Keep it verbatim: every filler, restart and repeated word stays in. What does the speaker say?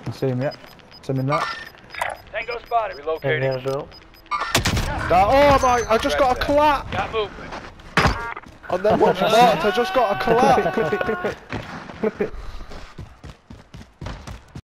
can see him yet. See him in that. Tango spotted. Relocating. as well. That, oh my, I just got a clap! Got movement. And then watch marked, I just got a clap! Clip it, clip it, clip it.